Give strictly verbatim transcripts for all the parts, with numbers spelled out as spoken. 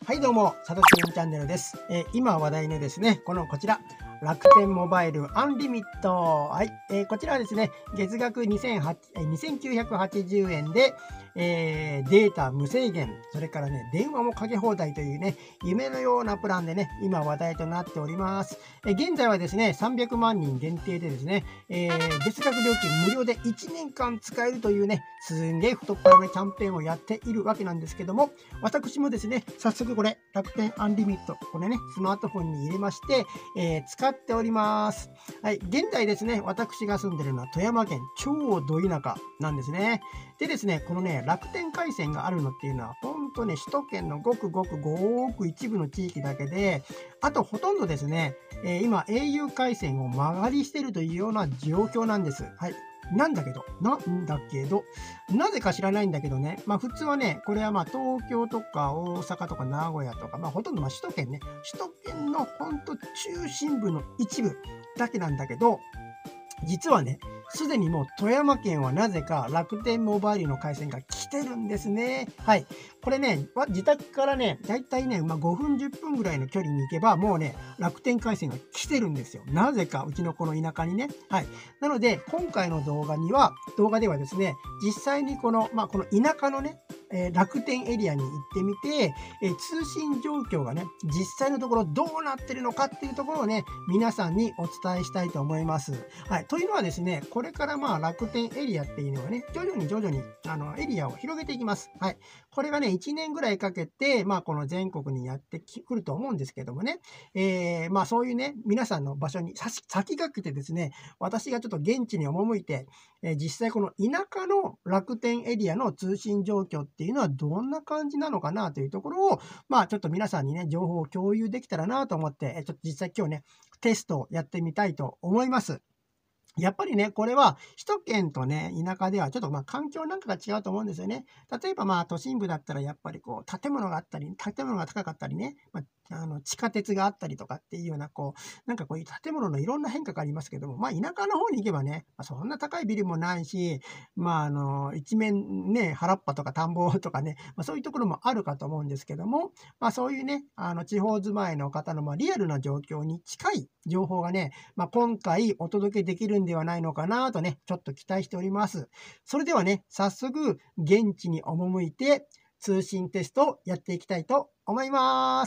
はいどうも、さとちんチャンネルです。えー、今話題のですね、このこちら、楽天モバイルアンリミット。はい、えー、こちらはですね、月額にせんきゅうひゃくはちじゅうえんで、えー、データ無制限、それからね、電話もかけ放題というね、夢のようなプランでね、今話題となっております。えー、現在はですね、さんびゃくまんにん限定でですね、えー、月額料金無料でいちねんかん使えるというね、すんげえ太っ腹なキャンペーンをやっているわけなんですけども、私もですね、早速これ、楽天アンリミット、これね、スマートフォンに入れまして、えー、使っております。はい、現在ですね、私が住んでるのは富山県超ど田舎なんですね。でですね、このね、楽天回線があるのっていうのは、ほんとね、首都圏のごくごくごく一部の地域だけで、あとほとんどですね、えー、今、au 回線を間借りしてるというような状況なんです。はい。なんだけど、なんだけど、なぜか知らないんだけどね、まあ普通はね、これはまあ東京とか大阪とか名古屋とか、まあほとんどまあ首都圏ね、首都圏のほんと中心部の一部だけなんだけど、実はね、すでにもう富山県はなぜか楽天モバイルの回線が来てるんですね。はい。これね、自宅からね、だいたいね、まあ、ごふんじゅっぷんぐらいの距離に行けば、もうね、楽天回線が来てるんですよ。なぜか、うちのこの田舎にね。はい。なので、今回の動画には、動画ではですね、実際にこの、まあ、この田舎のね、えー、楽天エリアに行ってみて、えー、通信状況がね、実際のところどうなってるのかっていうところをね、皆さんにお伝えしたいと思います。はい。というのはですね、これからまあ楽天エリアっていうのはね、徐々に徐々にあのエリアを広げていきます。はい。これがね、いちねんぐらいかけて、まあこの全国にやってくると思うんですけどもね、えー、まあそういうね、皆さんの場所に先駆けてですね、私がちょっと現地に赴いて、えー、実際この田舎の楽天エリアの通信状況っていうのはどんな感じなのかなというところを、まあちょっと皆さんにね、情報を共有できたらなと思って、ちょっと実際今日ね、テストをやってみたいと思います。やっぱりね、これは首都圏とね、田舎ではちょっとまあ環境なんかが違うと思うんですよね。例えばまあ都心部だったらやっぱりこう建物があったり、建物が高かったりね、まあ、あの地下鉄があったりとかっていうようなこう、なんかこういう建物のいろんな変化がありますけども、まあ田舎の方に行けばね、まあ、そんな高いビルもないし、まああの一面ね、原っぱとか田んぼとかね、まあ、そういうところもあるかと思うんですけども、まあそういうね、あの地方住まいの方のまあリアルな状況に近い情報がね、まあ、今回お届けできるんではないのかなとね、ちょっと期待しております。それではね、早速現地に赴いて通信テストをやっていきたいと思います。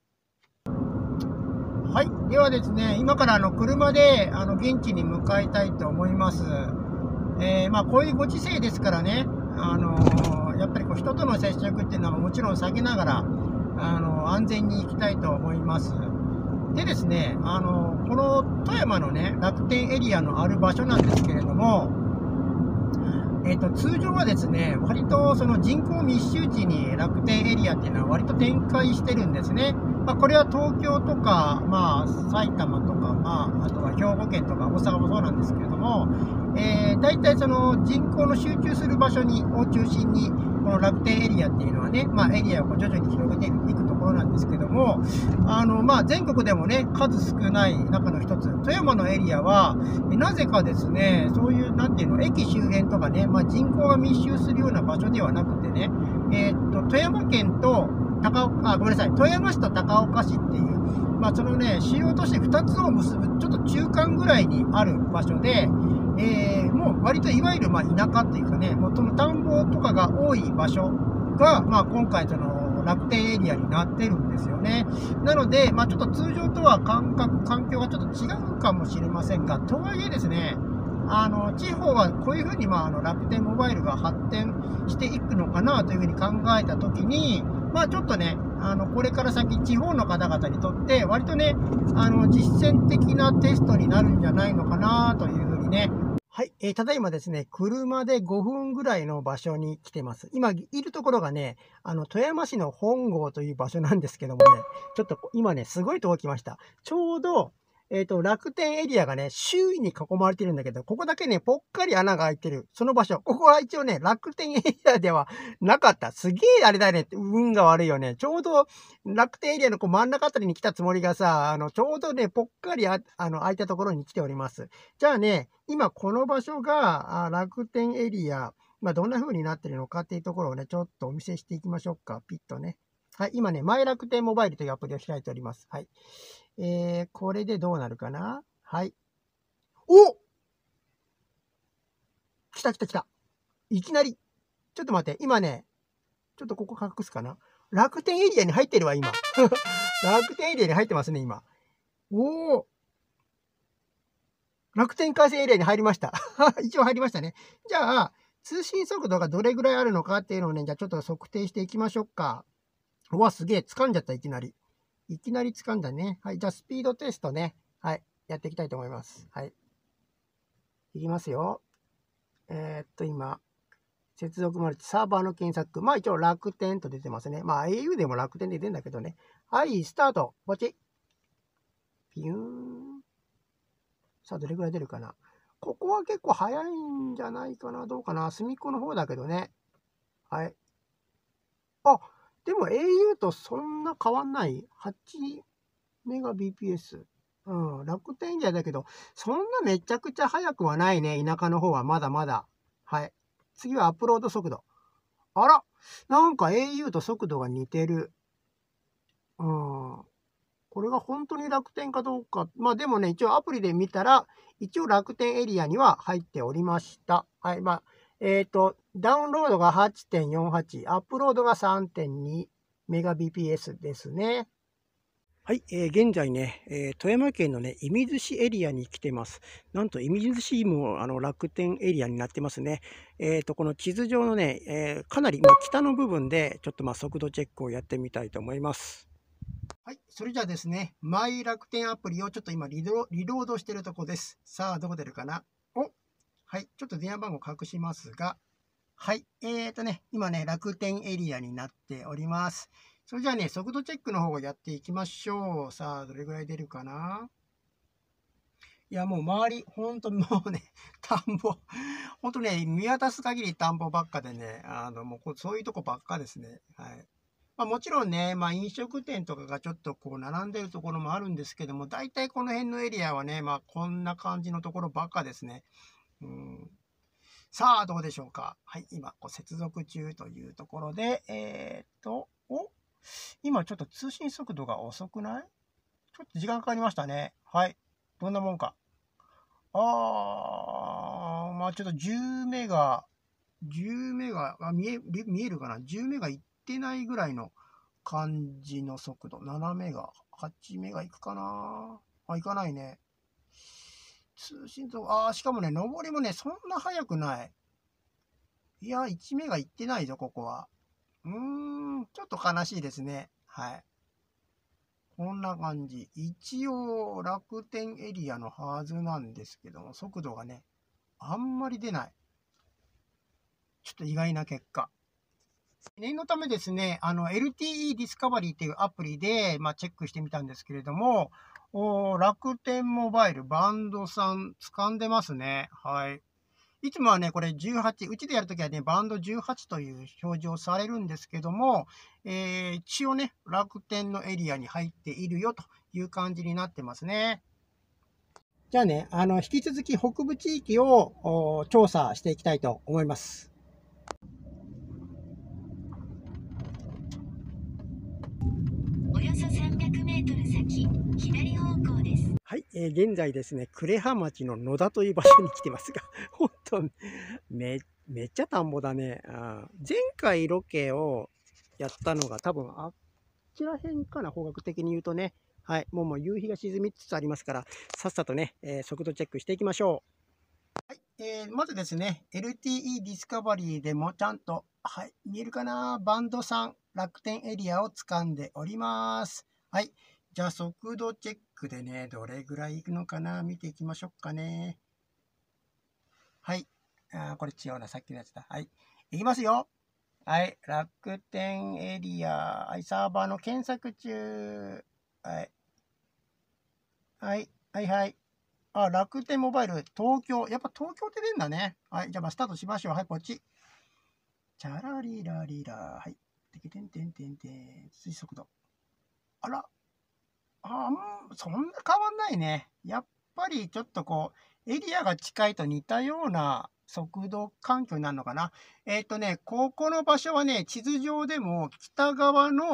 はい。ではですね、今からあの車であの現地に向かいたいと思います。えー、まあこういうご時世ですからね、あのー、やっぱりこう人との接触っていうのはもちろん避けながら、あのー、安全に行きたいと思います。でですね、あの、この富山のね、楽天エリアのある場所なんですけれども、えっと、通常はですね、割とその人口密集地に楽天エリアっていうのは割と展開してるんですね。まあ、これは東京とか、まあ、埼玉とか、まあ、あとは兵庫県とか大阪もそうなんですけれども、えー、大体その人口の集中する場所にを中心に、この楽天エリアっていうのはね、まあ、エリアをこう徐々に広げていくところなんですけども、あの、まあ、全国でもね、数少ない中の一つ、富山のエリアは、なぜかですね、そういう、なんていうの、駅周辺とかね、まあ、人口が密集するような場所ではなくてね、えー、っと、富山県と高岡、あ、ごめんなさい、富山市と高岡市っていう、まあ、そのね、主要都市ふたつを結ぶ、ちょっと中間ぐらいにある場所で、えー、もう割といわゆるまあ田舎っていうかね、もうその田んぼとかが多い場所が、まあ、今回その楽天エリアになってるんですよね。なので、まあ、ちょっと通常とは感覚、環境がちょっと違うかもしれませんが、とはいえですね、あの地方はこういうふうに、まあ、あの楽天モバイルが発展していくのかなというふうに考えたときに、まあ、ちょっとね、あのこれから先、地方の方々にとって、割とね、あの実践的なテストになるんじゃないのかなというふうにね、はい、えー、ただいまですね、車でごふんぐらいの場所に来てます。今いるところがね、あの富山市の本郷という場所なんですけどもね、ちょっと今ね、すごいとこ来ました。ちょうど、えっと、楽天エリアがね、周囲に囲まれてるんだけど、ここだけね、ぽっかり穴が開いてる。その場所。ここは一応ね、楽天エリアではなかった。すげえあれだよね。運が悪いよね。ちょうど楽天エリアのこう真ん中あたりに来たつもりがさ、あの、ちょうどね、ぽっかりああの開いたところに来ております。じゃあね、今この場所があ楽天エリア、まあ、どんな風になってるのかっていうところをね、ちょっとお見せしていきましょうか。ピッとね。 はい、今ね、マイ楽天モバイルというアプリを開いております。はい。えー、これでどうなるかな。はい。お来た来た来た。いきなり。ちょっと待って、今ね、ちょっとここ隠すかな。楽天エリアに入ってるわ、今。楽天エリアに入ってますね、今。おお。楽天回線エリアに入りました。一応入りましたね。じゃあ、通信速度がどれぐらいあるのかっていうのをね、じゃあちょっと測定していきましょうか。うわ、すげえ。掴んじゃった、いきなり。いきなり掴んだね。はい。じゃあ、スピードテストね。はい。やっていきたいと思います。はい。いきますよ。えー、っと、今、接続マルチ、サーバーの検索。まあ一応楽天と出てますね。まあ エーユー でも楽天で出てんだけどね。はい、スタート。ポチ。ピューン。さあ、どれぐらい出るかな。ここは結構早いんじゃないかな。どうかな。隅っこの方だけどね。はい。あ、でも エーユー とそんな変わんない。はちメガビーピーエス。うん、楽天エリアだけど、そんなめちゃくちゃ速くはないね。田舎の方はまだまだ。はい。次はアップロード速度。あら、なんか エーユー と速度が似てる。うん。これが本当に楽天かどうか。まあでもね、一応アプリで見たら、一応楽天エリアには入っておりました。はい。まあ、えっと、ダウンロードが はちてんよんはち、アップロードが さんてんにメガビーピーエス ですね。はい、えー、現在ね、えー、富山県のね、射水市エリアに来てます。なんと、射水市もあの楽天エリアになってますね。えっと、この地図上のね、えー、かなり、まあ、北の部分で、ちょっとまあ速度チェックをやってみたいと思います。はい、それじゃあですね、マイ楽天アプリをちょっと今リロ、リロードしてるとこです。さあ、どこ出るかな。お、はい、ちょっと電話番号隠しますが、はい、えーとね、今ね、楽天エリアになっております。それじゃあね、速度チェックの方をやっていきましょう。さあ、どれぐらい出るかな。いや、もう周り、ほんともうね、田んぼ、ほんとね、見渡す限り田んぼばっかでね、あの、もうこうそういうとこばっかですね。はい。まあ、もちろんね、まあ、飲食店とかがちょっとこう並んでるところもあるんですけども、大体この辺のエリアはね、まあ、こんな感じのところばっかですね。うん。さあ、どうでしょうか。はい、今、こう接続中というところで、えーっと、お、今ちょっと通信速度が遅くない？ちょっと時間かかりましたね。はい。どんなもんか。あー、まあちょっとじゅうメガ、じゅうメガ、あ、見え、見えるかな？ じゅう メガいってないぐらいの感じの速度。ななメガ、はちメガいくかな？あ、いかないね。通信速度、あー、しかもね、上りもね、そんな速くない。いや、いちメガいってないぞ、ここは。うーん、ちょっと悲しいですね。はい。こんな感じ。一応、楽天エリアのはずなんですけども、速度がね、あんまり出ない。ちょっと意外な結果。念のためですね、あの、エルティーイー ディスカバリーっていうアプリで、まあ、チェックしてみたんですけれども、お楽天モバイルバンドさん掴んでますね。はい。いつもはね、これじゅうはち、うちでやるときはね、バンドじゅうはちという表示をされるんですけども、えー、一応ね、楽天のエリアに入っているよという感じになってますね。じゃあね、あの、引き続き北部地域を調査していきたいと思います。およそさんびゃくメートル先、左方向です。はい、えー、現在ですね、呉羽町の野田という場所に来てますが、本当め、めっちゃ田んぼだね。あ、前回ロケをやったのが多分あっちら辺かな、方角的に言うとね。はい、もうもう夕日が沈みつつありますから、さっさとね、えー、速度チェックしていきましょう。はい、えー、まずですね、エルティーイー ディスカバリーでもちゃんと、はい、見えるかな、バンドさん、楽天エリアを掴んでおります。はい、じゃあ速度チェックでね、どれぐらい行くのかな、見ていきましょうかね。はい、あ、これ違うな、さっきのやつだ。はい、いきますよ。はい、楽天エリア、はい、サーバーの検索中。はい、はい、はい、はい。あ、楽天モバイル、東京。やっぱ東京って出んだね。はい、じゃあまあスタートしましょう。はい、こっち。チャラリラリラ。はい。てけてんてんてんてん。推速度。あら。あん、そんな変わんないね。やっぱりちょっとこう、エリアが近いと似たような速度環境になるのかな。えっとね、ここの場所はね、地図上でも北側の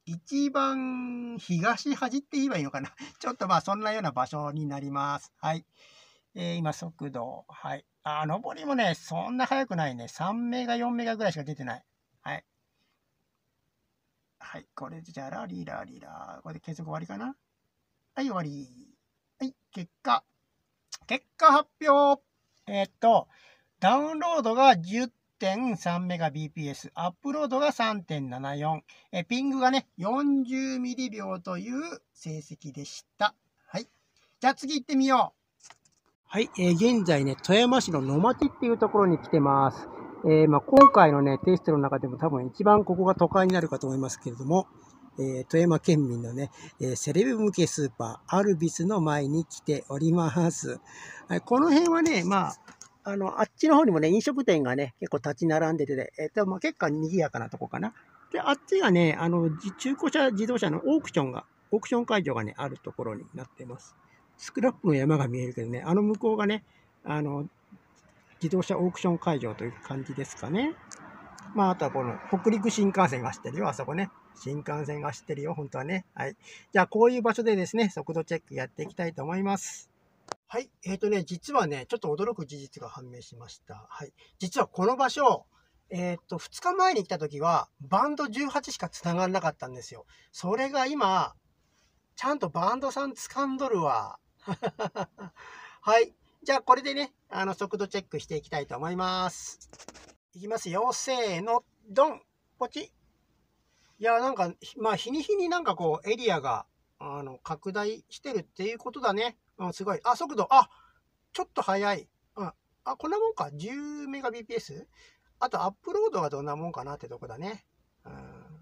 一番東端って言えばいいのかな。ちょっとまあそんなような場所になります。はい。えー、今速度。はい。あ、上りもね、そんな速くないね。さんメガ、よんメガぐらいしか出てない。はい。はい。これじゃあ、ラリラリラ。これで計測終わりかな。はい、終わり。はい。結果。結果発表。えー、っと、ダウンロードが じゅってんさんメガビーピーエス、アップロードが さんてんななよん、えピングがね、よんじゅうミリびょうという成績でした。はい。じゃあ次行ってみよう。はい、えー、現在ね、富山市の野町っていうところに来てます。えー、まあ、今回のね、テストの中でも多分一番ここが都会になるかと思いますけれども、えー、富山県民のね、えー、セレブ向けスーパー、アルビスの前に来ております。はい、この辺はね、まあ、あの、あっちの方にもね、飲食店がね、結構立ち並んでて、えっと、まあ、結構賑やかなとこかな。で、あっちがね、あの、中古車自動車のオークションが、オークション会場がね、あるところになっています。スクラップの山が見えるけどね、あの向こうがね、あの、自動車オークション会場という感じですかね。まあ、あとはこの北陸新幹線が走ってるよ、あそこね。新幹線が走ってるよ、本当はね。はい。じゃあ、こういう場所でですね、速度チェックやっていきたいと思います。はい。えっとね、実はね、ちょっと驚く事実が判明しました。はい。実はこの場所、えっと、ふつかまえに来た時は、バンドじゅうはちしか繋がらなかったんですよ。それが今、ちゃんとバンドさん掴んどるわ。はい。じゃあ、これでね、あの、速度チェックしていきたいと思います。いきますよ。せーの、ドンポチ。いや、なんか、まあ、日に日になんかこう、エリアが、あの、拡大してるっていうことだね。うん、すごい。あ、速度、あ、ちょっと速い。うん。あ、こんなもんか。じゅうメガビーピーエス？ あと、アップロードはどんなもんかなってとこだね。うん。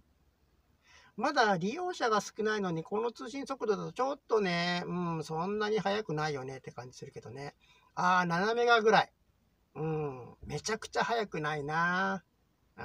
まだ利用者が少ないのに、この通信速度だとちょっとね、うん、そんなに速くないよねって感じするけどね。あー、ななメガぐらい。うん、めちゃくちゃ速くないな。うん、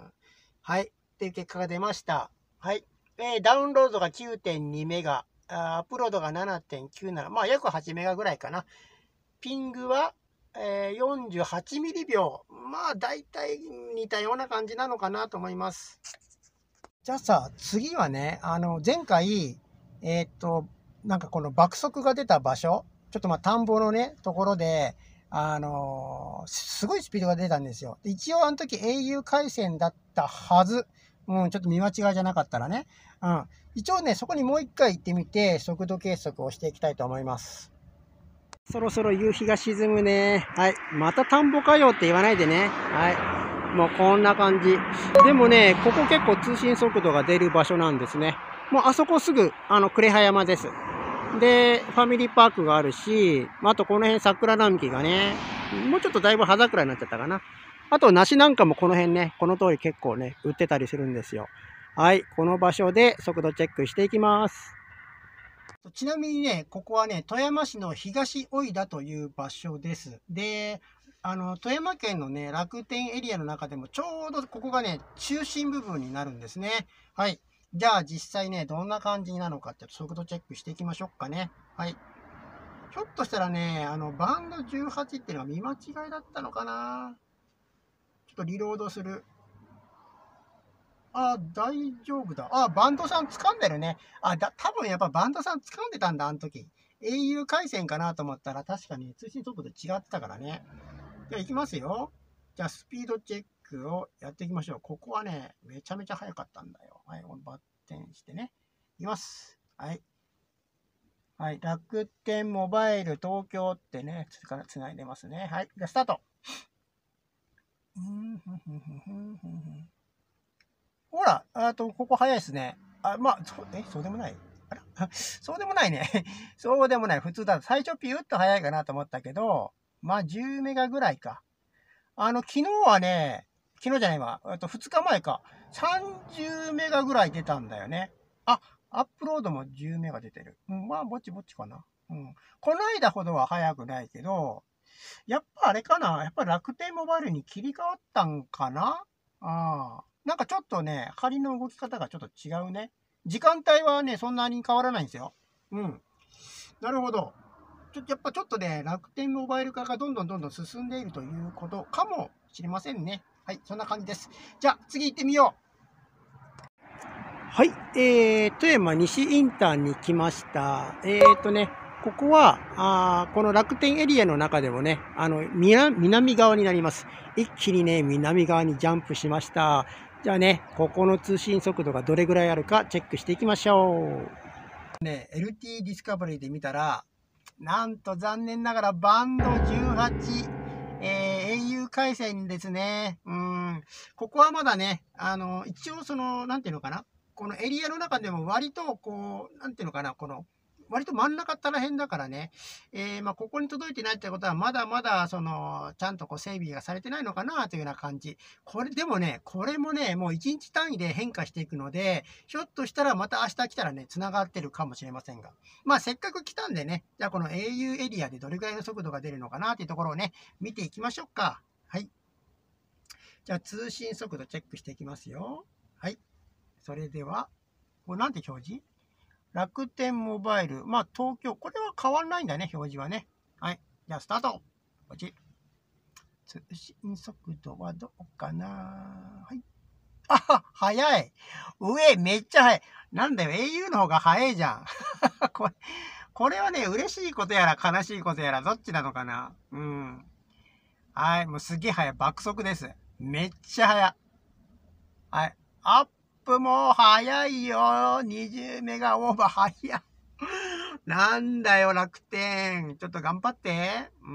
はい。っていう結果が出ました。はい。えー、ダウンロードが きゅうてんにメガ、アップロードが ななてんきゅうなな、まあ約はちメガぐらいかな。ピングは、えー、よんじゅうはちミリびょう。まあ大体似たような感じなのかなと思います。じゃあさ、次はね、あの、前回、えーっと、なんかこの爆速が出た場所、ちょっとまあ田んぼのね、ところで、あのーすごいスピードが出たんですよ。一応あの時 エーユー 回線だったはず。うん、ちょっと見間違いじゃなかったらね。うん。一応ね、そこにもう一回行ってみて、速度計測をしていきたいと思います。そろそろ夕日が沈むね。はい。また田んぼかよって言わないでね。はい。もうこんな感じ。でもね、ここ結構通信速度が出る場所なんですね。もうあそこすぐ、あの、呉羽山です。で、ファミリーパークがあるし、あとこの辺桜並木がね、もうちょっとだいぶ葉桜になっちゃったかな。あと梨なんかもこの辺ね、この通り結構ね、売ってたりするんですよ。はい。この場所で速度チェックしていきます。ちなみにね、ここはね、富山市の東おいだという場所です。で、あの、富山県のね、楽天エリアの中でもちょうどここがね、中心部分になるんですね。はい。じゃあ実際ね、どんな感じなのかって速度チェックしていきましょうかね。はい。ひょっとしたらね、あの、バンドじゅうはちっていうのは見間違いだったのかな。ちょっとリロードする。あ、大丈夫だ。あ、バンドさん掴んでるね。あ、だ、多分やっぱバンドさん掴んでたんだ、あの時。エーユー 回線かなと思ったら、確かに通信速度違ってたからね。じゃあ行きますよ。じゃあスピードチェックをやっていきましょう。ここはね、めちゃめちゃ速かったんだよ。はい、バッテンしてね。いきます。はい。はい、楽天モバイル東京ってね、つからつないでますね。はい、じゃあスタート。うんふんふんふんふんふんほら、あと、ここ早いですね。あ、まあ、そえ、そうでもないあらそうでもないね。そうでもない。普通だと。最初ピューッと早いかなと思ったけど、まあ、じゅうメガぐらいか。あの、昨日はね、昨日じゃないわ。あとふつかまえか。さんじゅうメガぐらい出たんだよね。あ、アップロードもじゅうメガ出てる。うん、まあ、ぼちぼちかな。うん。この間ほどは早くないけど、やっぱあれかな。やっぱ楽天モバイルに切り替わったんかな。ああ。なんかちょっとね、針の動き方がちょっと違うね。時間帯はね、そんなに変わらないんですよ。うん。なるほど。ちょやっぱちょっとね、楽天モバイル化がどんどんどんどん進んでいるということかもしれませんね。はい、そんな感じです。じゃあ、次行ってみよう。 はい、えー、富山西インターに来ました。えーとね、ここは、あーこの楽天エリアの中でもね、あの、南南側になります。一気にね、南側にジャンプしました。じゃあね、ここの通信速度がどれぐらいあるかチェックしていきましょう。ね、エルティー ディスカバリーで見たら、なんと残念ながらバンドじゅうはち、えー、au 回線ですね。うん。ここはまだね、あの、一応その、なんていうのかな。このエリアの中でも割と、こう、なんていうのかな、この、割と真ん中ったら辺だからね、えー、まあ、ここに届いてないってことは、まだまだ、その、ちゃんとこう整備がされてないのかな、というような感じ。これ、でもね、これもね、もういちにち単位で変化していくので、ひょっとしたらまた明日来たらね、繋がってるかもしれませんが。まあ、せっかく来たんでね、じゃあこの au エリアでどれくらいの速度が出るのかな、というところをね、見ていきましょうか。はい。じゃあ、通信速度チェックしていきますよ。はい。それでは、これなんて表示？楽天モバイル。まあ、東京。これは変わんないんだね、表示はね。はい。じゃあ、スタート。こっち。通信速度はどうかな？はい。あ、早い。上、めっちゃ早い。なんだよ、au の方が早いじゃん。これ、これはね、嬉しいことやら悲しいことやら、どっちなのかな？うん。はい。もうすげえ早い。爆速です。めっちゃ早い。はい。アップも早いよ。にじゅうメガオーバー早い。なんだよ、楽天。ちょっと頑張って。うん。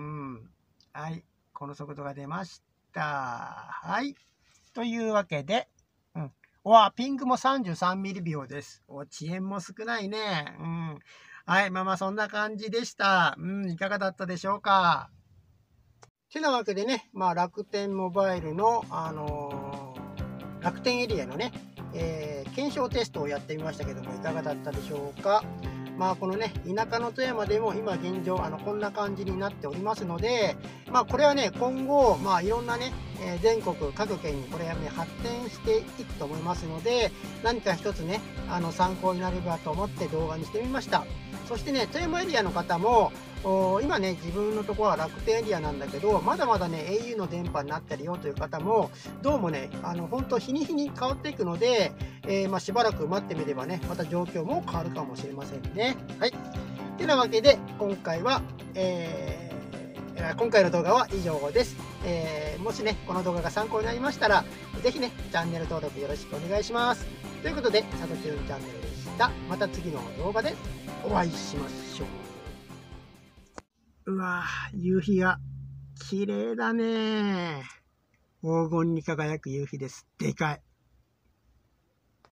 はい。この速度が出ました。はい。というわけで、うん。うわ、ピンクもさんじゅうさんミリびょうです。お、遅延も少ないね。うん。はい。まあまあ、そんな感じでした。うん。いかがだったでしょうか。てなわけでね、まあ、楽天モバイルの、あのー楽天エリアのね、えー検証テストをやってみましたけども、いかがだったでしょうか。まあ、このね、田舎の富山でも今現状、あの、こんな感じになっておりますので、まあ、これはね、今後、まあ、いろんなね、えー全国各県にこれはね、発展していくと思いますので、何か一つね、あの、参考になればと思って動画にしてみました。そしてね、富山エリアの方も、お今ね、自分のところは楽天エリアなんだけど、まだまだね、au の電波になってるよという方も、どうもね、あの、本当日に日に変わっていくので、えーまあ、しばらく待ってみればね、また状況も変わるかもしれませんね。はい。てなわけで、今回は、えー今回の動画は以上です。えーもしね、この動画が参考になりましたら、ぜひね、チャンネル登録よろしくお願いします。ということで、さとちゅんチャンネルでした。また次の動画でお会いしましょう。うわぁ、夕日が綺麗だね。黄金に輝く夕日です。でかい。